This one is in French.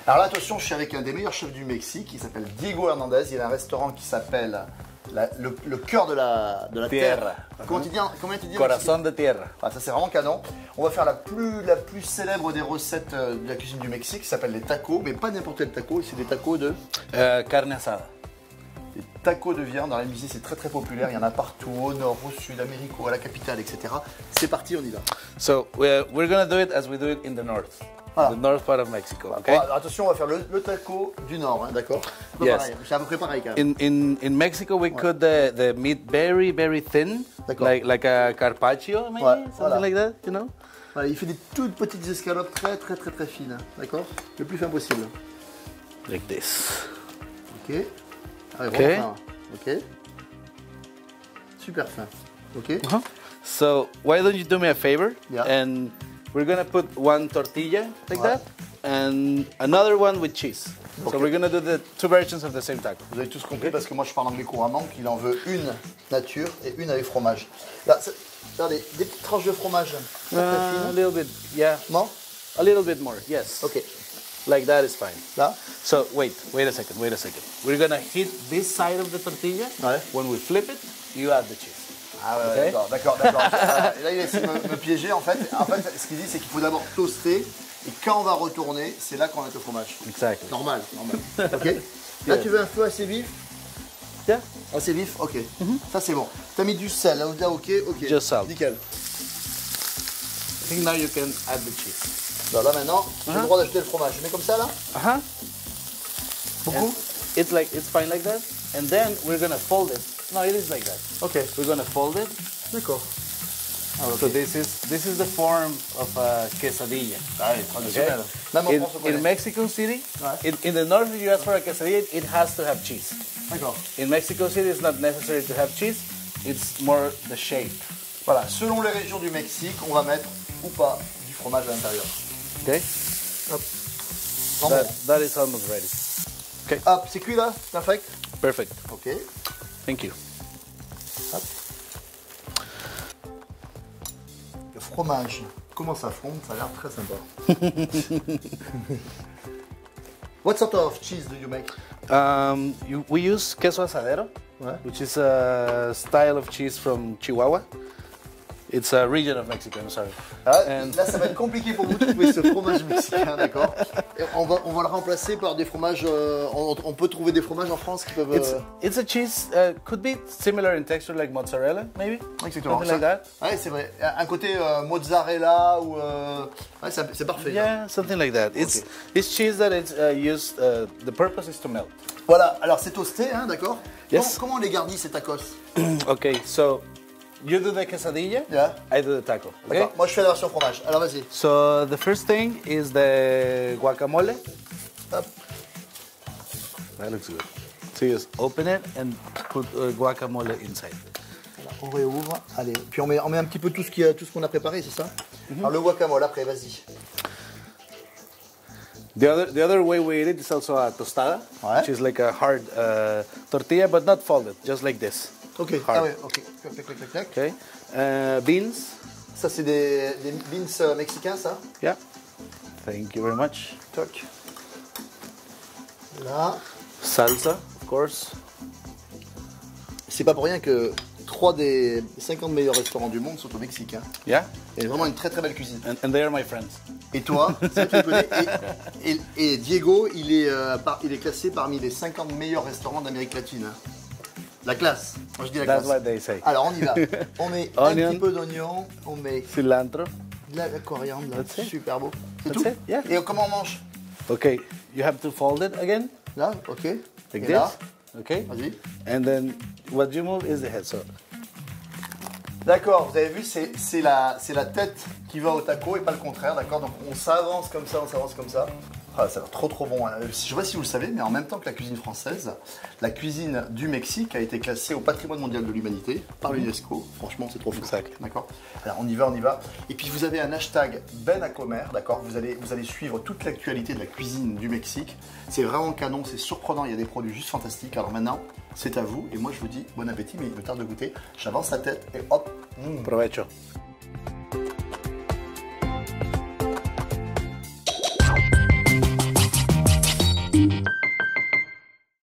Alors là, attention, je suis avec un des meilleurs chefs du Mexique, il s'appelle Diego Hernandez. Il a un restaurant qui s'appelle le cœur de la terre. Comment tu dis Corazón de tierra. Ah, ça c'est vraiment canon. On va faire la plus célèbre des recettes de la cuisine du Mexique, qui s'appelle les tacos, mais pas n'importe quel taco, c'est des tacos de... Carne asada. Des tacos de viande. Dans la musique, c'est très populaire, il y en a partout, au nord, au sud, à la capitale, etc. C'est parti, on y va. So we're gonna do it as we do it in the north. Voilà. The north part of Mexico, okay? Alors, attention, on va faire le taco du nord, hein, d'accord? Yes. Pareil, c'est à peu près pareil quand même. In Mexico, we cut the meat very thin, D'accord. like a carpaccio, maybe, Ouais, something voilà. like that, you know? Voilà, il fait des toutes petites escalopes très fines, d'accord? Le plus fin possible. Like this. Ok. Allez, Ok. vraiment fin. Ok. Super fin. Ok. So why don't you do me a favor? Yeah. And we're gonna put one tortilla like Ouais. that, and another one with cheese. Okay. So we're gonna do the two versions of the same taco. Vous avez tous compris parce que moi je parle anglais couramment, qu'il en veut une nature et une avec fromage. Là, regardez, des petites tranches de fromage très A fines. little bit, yeah. Non? A little bit more, yes. Ok. Like that is fine. Là? So wait a second. We're gonna hit this side of the tortilla. Ouais. When we flip it, you add the cheese. Ah ouais, Ok. d'accord. Là, il essaie de me piéger en fait. En fait, ce qu'il dit, c'est qu'il faut d'abord toaster et quand on va retourner, c'est là qu'on met le fromage. Exactly. Normal. Ok. Là, tu veux un feu assez vif? Yeah. Assez vif? Ok. Ça, c'est bon. T'as mis du sel, là, ok. Just salt. Nickel. I think now you can add the cheese. Alors là, maintenant, j'ai le droit d'ajouter le fromage. Je mets comme ça, là? Beaucoup? It's fine like that. And then we're gonna fold it. No, it is like that. Ok. We're gonna fold it. D'accord. Ah, ok. So this is the form of a quesadilla. Ah oui, traditionnel. Même en In, France, on connaît. in Mexico City, Ouais. in the north, if you ask for a quesadilla, it has to have cheese. D'accord. In Mexico City, it's not necessary to have cheese. It's more the shape. Voilà, selon les régions du Mexique, on va mettre ou pas du fromage à l'intérieur. Okay. Hop. Vraiment. That is almost ready. Okay. Hop, c'est cuit là? Perfect. Perfect. Ok. Thank you. Hop. Le fromage, comment ça fond? Ça a l'air très sympa. What sort of cheese do you make? We use queso asadero, Ouais. which is a style of cheese from Chihuahua. It's a region of Mexico, I'm sorry. Ah, And- là, ça va être compliqué pour vous de trouver ce fromage mexicain, d'accord? Et on va le remplacer par des fromages. On peut trouver des fromages en France qui peuvent. It's a cheese, could be similar in texture like mozzarella, maybe? Exactement. Something like that. Ouais, c'est vrai. Un côté mozzarella ou. Ouais, c'est parfait. Là. Yeah, something like that. It's cheese that is used, the purpose is to melt. Voilà, alors c'est toasté, hein, d'accord? Yes. Comment on les garnit ces tacos? Okay, so you do the quesadilla, Yeah. I do the taco. Okay? D'accord. Moi je fais la version fromage. Alors vas-y. So the first thing is the guacamole. Hop. That looks good. So you just open it and put guacamole inside. Voilà, on réouvre. Allez. Puis on met un petit peu tout ce qu'on a préparé, c'est ça? Alors le guacamole après, vas-y. The other way we eat it is also a tostada, Ouais. which is like a hard tortilla, but not folded, just like this. Ok. Hard. Ah ouais, ok. Clac, clac, clac, clac. Okay. Beans. Ça c'est des beans mexicains, ça? Yeah. Thank you very much. Toc. Là. Salsa, of course. C'est pas pour rien que 3 des 50 meilleurs restaurants du monde sont au Mexique. Hein. Yeah. Il y a vraiment une très belle cuisine. And they are my friends. Et toi, ça, tu le connais. Et Diego, il est classé parmi les 50 meilleurs restaurants d'Amérique latine. Hein. La classe. Moi je dis la That's classe. what they say. Alors on y va. On met un Onion. petit peu d'oignon, on met Cilantro. de la coriandre, là. That's it. Super beau. C'est That's tout. it, yeah. Et comment on mange? Okay. You have to fold it again, Là, ok. like Et this. là, Okay. vas-y. And then what you move is the head. So D'accord, vous avez vu, c'est la tête qui va au taco et pas le contraire, d'accord? Donc on s'avance comme ça, on s'avance comme ça. Ah, ça a l'air trop bon. Je ne sais pas si vous le savez, mais en même temps que la cuisine française, la cuisine du Mexique a été classée au patrimoine mondial de l'humanité par l'UNESCO. Franchement, c'est trop fou. Exact. D'accord? Alors on y va. Et puis vous avez un hashtag Ben à Comer, d'accord? Vous allez suivre toute l'actualité de la cuisine du Mexique. C'est vraiment canon, c'est surprenant, il y a des produits juste fantastiques. Alors maintenant, c'est à vous. Et moi je vous dis bon appétit, mais il me tarde de goûter. J'avance la tête et hop. provecho.